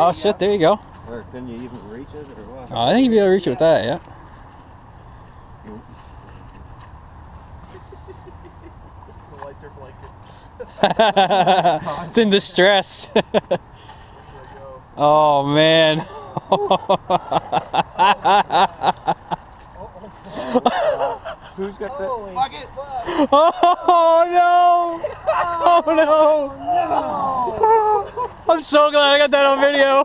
Oh shit, there you go. Or can you even reach it or what? Oh, I think you'd be able to reach it with that, yeah. The lights are blanket. It's in distress. Oh man. Who's got the bucket? Oh no! Oh no! I'm so glad I got that on video.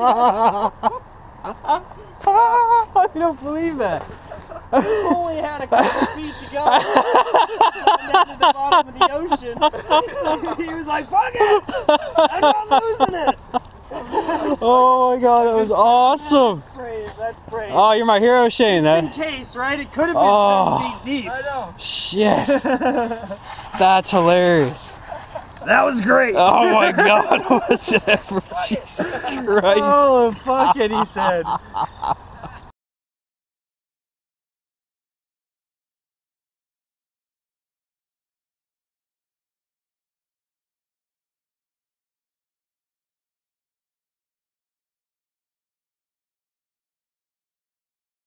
I don't believe that. Only had a couple feet to go. And down to the bottom of the ocean. He was like, fuck it! I'm not losing it! Oh my god, that was awesome. That's brave. Oh, you're my hero, Shane. Just in case, right? It could have been 10 feet deep. I know. Shit. That's hilarious. That was great. Oh my god, what was that? Jesus Christ. Oh, fuck it, he said.